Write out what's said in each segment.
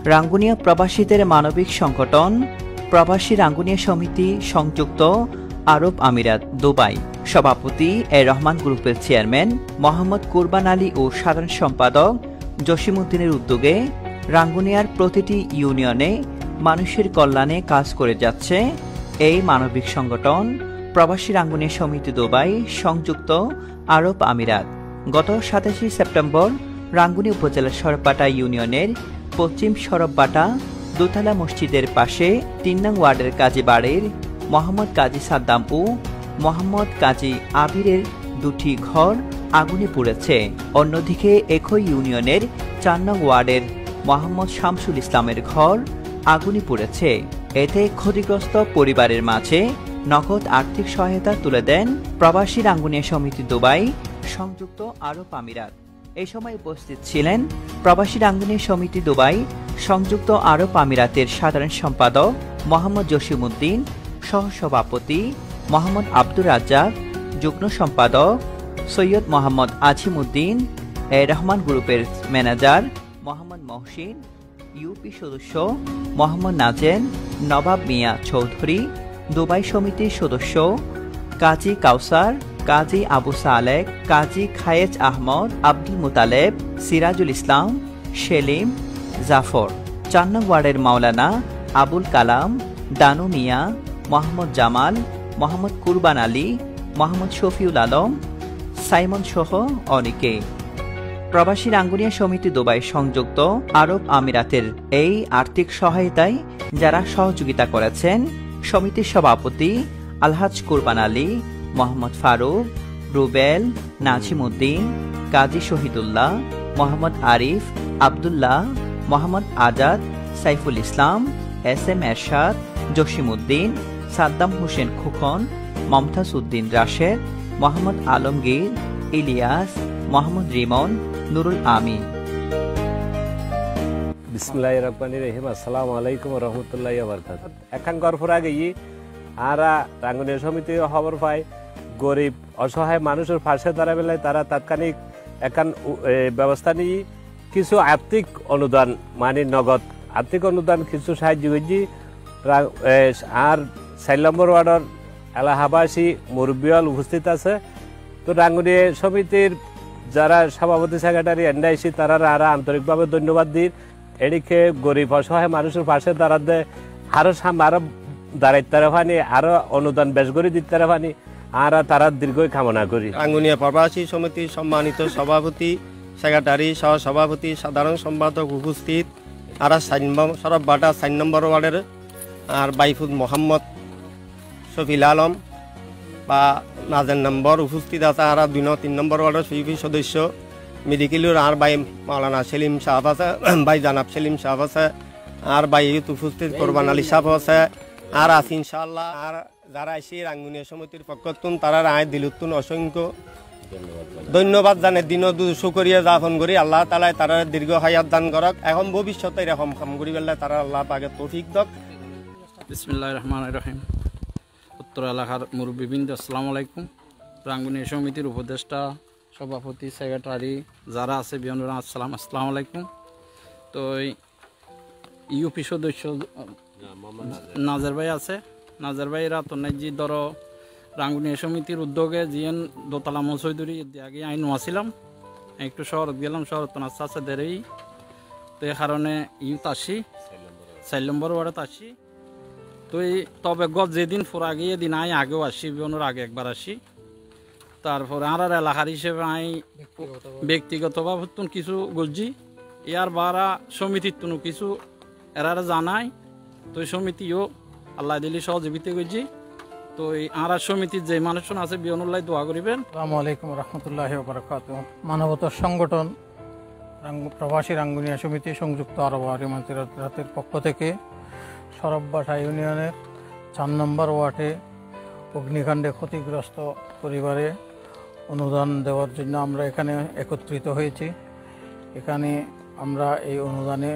রাঙ্গুনিয়া প্রবাসীদের মানবিক সংগঠন প্রবাসী রাঙ্গুনিয়া সমিতি সংযুক্ত আরব আমিরাত দুবাই সভাপতি এ রহমান গ্রুপের চেয়ারম্যান মোহাম্মদ কুরবান আলী ও সাধারণ সম্পাদক জসিমউদ্দিনের উদ্যোগে রাঙ্গুনিয়ার প্রতিটি ইউনিয়নে মানুষের কল্যাণে কাজ করে যাচ্ছে এই মানবিক সংগঠন প্রবাসী রাঙ্গুনিয়া সমিতি দুবাই সংযুক্ত আরব আমিরাত। গত 27 সেপ্টেম্বর রাঙ্গুনিয়া উপজেলার সরববাটা ইউনিয়নের পশ্চিম সরববাটা দোতলা মসজিদের পাশে ৩ নং ওয়ার্ডের কাজী বাড়ির মোহাম্মদ কাজী সাদ্দাম ও মোহাম্মদ কাজী আবিরের দুটি ঘর আগুনে পুড়েছে। অন্যদিকে একই ইউনিয়নের ৪ নং ওয়ার্ডের মোহাম্মদ শামসুল ইসলামের ঘর আগুনে পুড়েছে। এতে ক্ষতিগ্রস্ত পরিবারের মাঝে নগদ আর্থিক সহায়তা তুলে দেন প্রবাসী রাঙ্গুনিয়া সমিতি দুবাই সংযুক্ত আরব আমিরাত। এই সময় উপস্থিত ছিলেন প্রবাসী রাঙ্গুনিয়া সমিতি দুবাই সংযুক্ত আরব আমিরাতের সাধারণ সম্পাদক মোহাম্মদ জসিমউদ্দিন, সহসভাপতি মোহাম্মদ আব্দুর রাজ্জাক, যুগ্ম সম্পাদক সৈয়দ মোহাম্মদ আজিমউদ্দিন, এ রহমান গ্রুপের ম্যানেজার মোহাম্মদ মহসিন, ইউপি সদস্য মোহাম্মদ নাজেন, নবাব মিয়া চৌধুরী, দুবাই সমিতির সদস্য কাজী কাউসার, কাজী আবু সালেক, কাজী খায়েজ আহমদ, আব্দুল মুতালেব, সিরাজুল ইসলাম, সেলিম, জাফর, ৪ নং ওয়ার্ডের মাওলানা আবুল কালাম, দানু মিয়া, মোহাম্মদ জামাল, মোহাম্মদ কুরবান আলী, মোহাম্মদ শফিউল আলম, সাইমন সহ অনেকে। প্রবাসী রাঙ্গুনিয়া সমিতি দুবাই সংযুক্ত আরব আমিরাতের এই আর্থিক সহায়তায় যারা সহযোগিতা করেছেন সমিতির সভাপতি আলহাজ কুরবান আলী, মোহাম্মদ ফারুক, রুবেল, নাজিমউদ্দিন, কাজী শহীদুল্লাহ, মোহাম্মদ আরিফ, আবদুল্লাহ, মোহাম্মদ আজাদ, সাইফুল ইসলাম, এস.এম. এরশাদ, জসিমউদ্দিন, সাদ্দাম হোসেন খোকন, মমতাজ উদ্দিন রাশেদ, মোহাম্মদ আলমগীর, ইলিয়াস, মোহাম্মদ রিমন, নুরুল আমিন। বিসমিল্লাহির রহমানির রহিম। আসসালামু আলাইকুম ওয়া রাহমাতুল্লাহি ওয়া বারাকাতুহু। এখন গরফর আগে আরা রাঙ্গুনিয়া সমিতি খবর পায় গরিব অসহায় মানুষের পাশে দাঁড়াবেলে তারা তাৎক্ষণিক এখন ব্যবস্থা নিয়ে কিছু আর্থিক অনুদান মানে নগদ আর্থিক অনুদান কিছু সাহায্য করছি। আর ৪ নম্বর ওয়ার্ডের এলাহাবাসী মুরব্বিয়াল উপস্থিত আছে। তো রাঙ্গুনিয়া সমিতির যারা সভাপতি সেক্রেটারি এনআইসি তারা আরা আন্তরিকভাবে ধন্যবাদ দিই। এদিকে গরিব অসহায় মানুষের পাশে দাঁড়াতে আরো দাঁড়াইতে পানি আরো অনুদান বেশ করে দিতে পানি আর তারা দীর্ঘই কামনা করি। রাঙ্গুনিয়া প্রবাসী সমিতির সম্মানিত সভাপতি সেক্রেটারি সহ সভাপতি সাধারণ সম্পাদক উপস্থিত আর সরববাটা ৪ নম্বর ওয়ার্ডের আর বাইফুদ মোহাম্মদ শফিল আলম বা নাজের নম্বর উপস্থিত আছে। আর ২-৩ নম্বর ওয়ার্ডের ইউপি সদস্য মেডিকেলের আর বাই মাওলানা সেলিম সাহেব আছে, বাই জানাব সেলিম সাহেব আছে, আর বাই উপস্থিত কোরবান আলী সাহেব আছে আর আছে ইনশাআল্লাহ। আর যারা এসে রাঙ্গুনিয়া সমিতির পক্ষতুন তারা আয় দিলুতুন অসংখ্য ধন্যবাদ জানে। দিন শুকরিয়া যাপন করি আল্লাহ তাআলা তারা দীর্ঘ হায়াত দান করক। এখন ভবিষ্যতে এরকম কাম করি বেলা তারা আল্লাহ পাকে তৌফিক দক। বিসমিল্লাহির রহমানির রহিম। উত্তর এলাকার মুরব্বিবৃন্দ আসসালামু আলাইকুম। রাঙ্গুনিয়া সমিতির উপদেষ্টা সভাপতি সেক্রেটারি যারা আছে বিয়নরা আসসালামু আলাইকুম। তো ইউপি সদস্য নাজের ভাই আছে, নাজের ভাইরা তো নাইজি ধরো রাঙ্গুনিয়া সমিতির উদ্যোগে জিয়ান দোতলা মসজিদুরি আগে আইন আসছিলাম একটু শহরত গেলাম, শহরত আস্তে আস্তে দেরি তো এই কারণে ইউত আসি ৪ নম্বর ওয়ার্ডত আসি। তো এই তবে যেদিন ফোরা গিয়ে দিন আই আগেও আসি, বিয়নের আগে একবার আসি। তারপরে আর এলাকার হিসেবে আই ব্যক্তিগতভাবে কিছু গলজি ইয়ার বারা সমিতির তুন কিছু এরা জানাই। তো সমিতিও আল্লাহ দিলি সহযোগিতা করছি। তো এই আর সমিতির যে মানুষজন আছে বিয়নুল্লাহ দোয়া করিবেন। আসসালামু আলাইকুম রহমতুল্লাহি ওয়া বারাকাতুহু। মানবতার সংগঠন প্রবাসী রাঙ্গুনিয়া সমিতি সংযুক্ত আরব আমিরাতের পক্ষ থেকে সরববাটা ইউনিয়নের ৪ নম্বর ওয়ার্ডে অগ্নিকাণ্ডে ক্ষতিগ্রস্ত পরিবারে অনুদান দেওয়ার জন্য আমরা এখানে একত্রিত হয়েছি। এখানে আমরা এই অনুদানে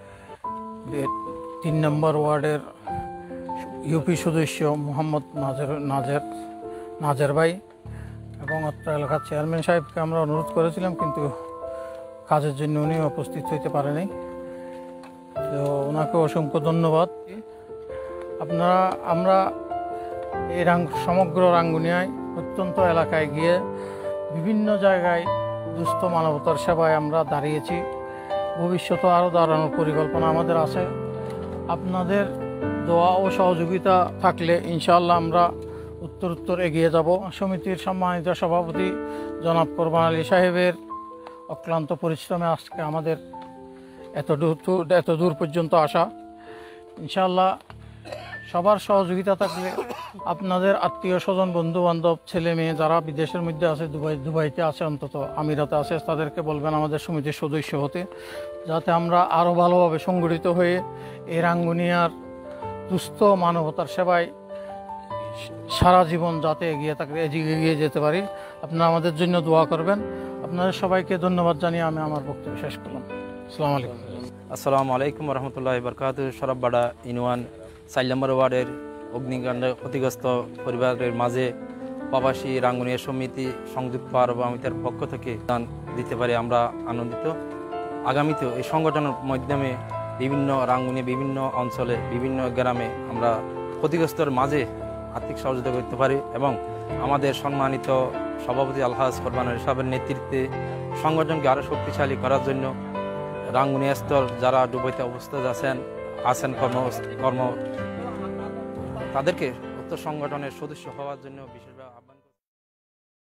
৩ নম্বর ওয়ার্ডের ইউপি সদস্য মোহাম্মদ নাজের ভাই এবং অত্র এলাকার চেয়ারম্যান সাহেবকে আমরা অনুরোধ করেছিলাম, কিন্তু কাজের জন্য উনি উপস্থিত হইতে পারেনি। তো ওনাকে অসংখ্য ধন্যবাদ। আমরা এই সমগ্র রাঙ্গুনিয়ায় প্রত্যন্ত এলাকায় গিয়ে বিভিন্ন জায়গায় দুস্থ মানবতার সেবায় আমরা দাঁড়িয়েছি। ভবিষ্যতে আরও দাঁড়ানোর পরিকল্পনা আমাদের আছে। আপনাদের দোয়া ও সহযোগিতা থাকলে ইনশাআল্লাহ আমরা উত্তর এগিয়ে যাব। সমিতির সম্মানিত সভাপতি জনাব কোরবান আলী সাহেবের অক্লান্ত পরিশ্রমে আজকে আমাদের এত দূর পর্যন্ত আসা। ইনশাআল্লাহ সবার সহযোগিতা থাকলে আপনাদের আত্মীয় স্বজন বন্ধু বান্ধব ছেলে মেয়ে যারা বিদেশের মধ্যে আছে, দুবাইতে আছে, অন্তত আমিরাতে আছে, তাদেরকে বলবেন আমাদের সমিতির সদস্য হতে, যাতে আমরা আরও ভালোভাবে সংগঠিত হয়ে এই রাঙ্গুনিয়ার দুস্থ মানবতার সেবায় সারা জীবন যাতে এগিয়ে যেতে পারি। আপনারা আমাদের জন্য দোয়া করবেন। আপনাদের সবাইকে ধন্যবাদ জানিয়ে আমি আমার বক্তব্য শেষ করলাম। আসসালামু আলাইকুম। আসসালামু আলাইকুম রহমতুল্লাহি বারকাতুহু। সরববাড়া ইউনিয়ন ৪ নম্বর ওয়ার্ডের অগ্নিকাণ্ডে ক্ষতিগ্রস্ত পরিবারের মাঝে প্রবাসী রাঙ্গুনিয়া সমিতি সংযুক্ত আরব আমিরাতের পক্ষ থেকে দান দিতে পারে আমরা আনন্দিত। আগামীতেও এই সংগঠনের মাধ্যমে বিভিন্ন রাঙ্গুনিয়া বিভিন্ন অঞ্চলে বিভিন্ন গ্রামে আমরা ক্ষতিগ্রস্তের মাঝে আর্থিক সহযোগিতা করতে পারি এবং আমাদের সম্মানিত সভাপতি আলহাজ কোরবান আলী সাহেবের নেতৃত্বে সংগঠনকে আরও শক্তিশালী করার জন্য রাঙ্গুনিয়া স্তর যারা দুবাইতে অবস্থায় আছেন কর্ম তাদেরকে উক্ত সংগঠনের সদস্য হওয়ার জন্য বিশেষ